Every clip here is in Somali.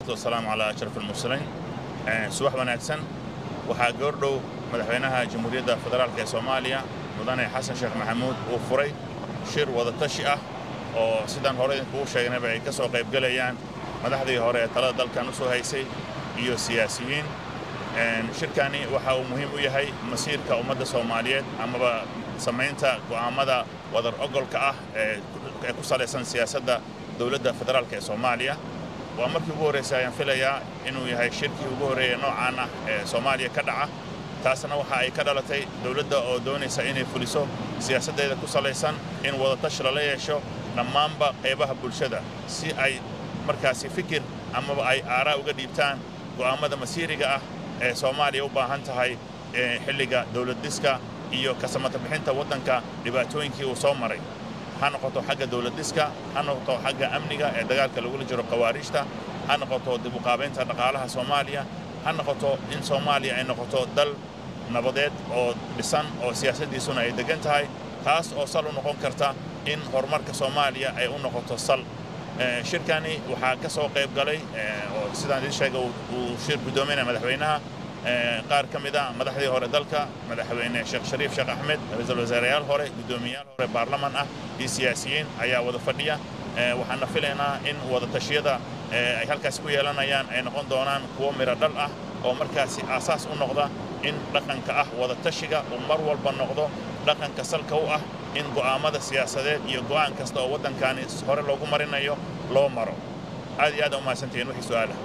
والسلام على أشرف المرسلين. subax wanaagsan waxaa goordhow madaxweynaha jamhuuriyadda federaalka ee Soomaaliya mudane Xasan Sheekh Maxamuud uu furay shir wada tashi ah oo sidaan hore idinku sheegnay ay ka soo qayb galayaan madaxdii hore ee talada dalkan u soo haysay iyo siyaasiyiin. shirkani waxa uu muhiim u yahay masiirka ummadda Soomaaliyeed amaba samaynta go'aamada wadar ogolka ah ee ku saleysan siyaasadda dawladda federaalka ee Soomaaliya. waa markii ugu horeysay ayaan filayaa inuu yahay shirkii ugu horeeyay noocaan ah ee Soomaaliya ka dhaca. taasna waxa ay ka dhalatay dawladda oo doonaysa inay fuliso siyaasadeeda ku saleysan in wada tashi la yeesho dhammaanba qaybaha bulshada si ay markaasi fikir amaba ay aaraa uga dhiibtaan go'aamada masiiriga ah ee Soomaaliya u baahan tahay xilliga dawlad dhiska iyo ka samata bixinta waddanka dhibaatooyinkii uu soo maray. ha noqoto xagga dawlad dhiska, ha noqoto xagga amniga ee dagaalka lagula jiro khawaarijta, ha noqoto dib u qaabaynta dhaqaalaha Soomaaliya, ha noqoto in Soomaaliya ay noqoto dal nabadeed oo dhisan oo siyaasadiisuna ay degan tahay, taas oo sal u noqon karta in horumarka Soomaaliya ay u noqoto sal. shirkani waxaa ka soo qayb galay oo sidaan idin sheegay uu shir gudoominaya madaxweynaha qaar ka mid ah madaxdii hore dalka madaxweyne Sheekh Shariif Sheekh Axmed, ra'iisul wasaarayaal hore, gudoomiyaal hore baarlamaan ah iyo siyaasiyiin ayaa wada fadhiya. waxaan filaynaa in wada tashiyada ay halkaas ku yeelanayaan ay noqon doonaan kuwo miro dhal ah oo markaasi aasaas u noqda in dhaqanka ah wada tashiga uu mar walba noqdo dhaqanka salka u ah in go'aamada siyaasadeed iyo go'aan kasta oo waddankani hore loogu marinayo loo maro. aad iyo aad u mahadsantihiin wixii su'aalaha.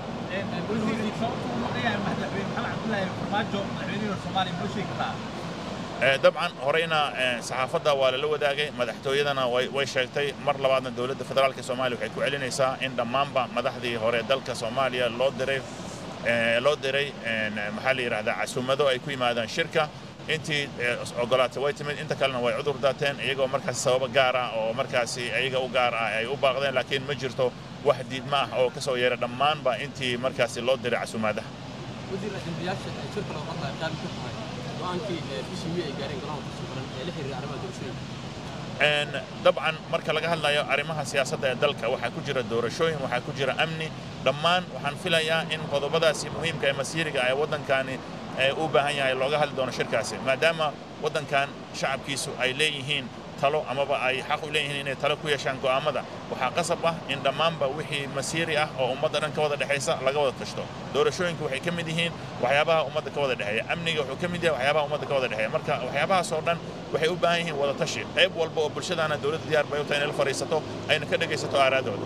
dabcan horeyna saxaafadda waa lala wadaagay, madaxtooyadana way sheegtay, mar labaadna dawladda federaalka Soomaaliya waxay ku celinaysaa in dhammaanba madaxdii hore dalka Soomaaliya loo diray maxaa la yiraahdaa casuumado ay ku yimaadaan shirka. intii ogolaatay way timid, inta kalena way cudur daateen iyagoo markaas sabab gaar ah oo markaasi ayaga u gaar ah ay u baaqdeen, laakiin ma jirto wax diidma ah oo ka soo yeeray dhammaanba intii markaasi loo diray casuumadaha. wasiir ajnabiyaasha ay shirka loo qabtay qaar ka tahay go'aankii bishii ay gaareen garoonka Soomaaliya ee la xiriira arrimaha doorashooyinka. dabcan marka laga hadlayo arrimaha siyaasadda ee dalka waxaa ku jira doorashooyin, waxaa ku jira amni, dhammaan waxaan filayaa in qodobadaasi muhiimka ee masiiriga ee waddankani u baahan yahay looga hadli doono shirkaasi, maadaama waddankan shacabkiisu ay leeyihiin talo amaba ay xaq u leeyihiin inay talo ku yeeshaan go'aamada. waxaa qasab ah in dhammaanba wixii masiiri ah oo ummadda dhan ka wada dhexaysa laga wada tashto. doorashooyinku waxay ka mid yihiin waxyaabaha ummadda ka wada dhexeeya, amniga wuxuu ka mid yahay waxyaabahaas ummadda ka wada dhexeeya. marka waxyaabahaas oo dhan waxay u baahan yihiin wada tashi. qayb walba oo bulshadaana dawladda diyaar bay u tahay inay la fariisato ayna ka dhagaysato aaraadooda.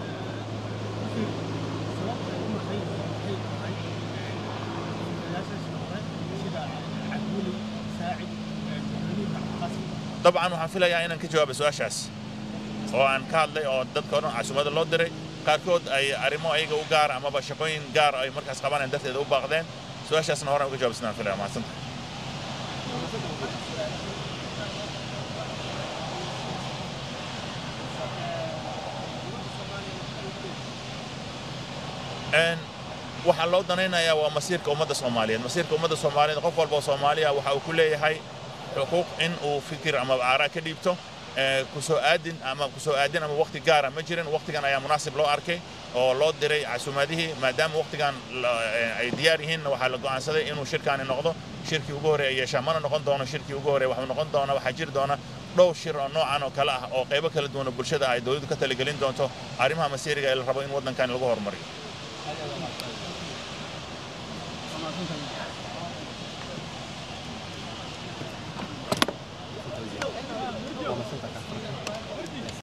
طبعا waxaan filayaa inaan ka jawaabo su'aashaas oo aan ka hadlay oo dadka oo casuumada loo diray qaarkood ay arrimo ayaga u gaar amaba shaqooyin gaar ay markaas qabanayaan darteed u baaqdeen. su'aashaasna horaan uga jawaabsanaan filayaa. mahadsantahay. waxaa loo danaynayaa waa masiirka ummadda Soomaaliyeed. masiirka ummadda Soomaaliyeed qof walba oo Soomaaliya waxa uu ku leeyahay xuquuq in uu fikir ama aaraa ka dhiibto. kusoo aadin ama waqti gaara ma jirin. waqtigan ayaa munaasib loo arkay oo loo diray casuumadihii, maadaama waqtigan ay diyaar yihiin waxaa la go'aansaday inuu shirkaani noqdo shirkii ugu horeeyay yeeshaa. mana noqon doono shirkii ugu horeeyay, waxaa noqon doona waxaa jiri doona dhowr shir oo noocan oo kale ah oo qaybo kala duwan oo bulshada ay dawladdu ka talagelin doonto arrimaha masiiriga ee la rabo in waddankan lagu horumariyo. Vamos a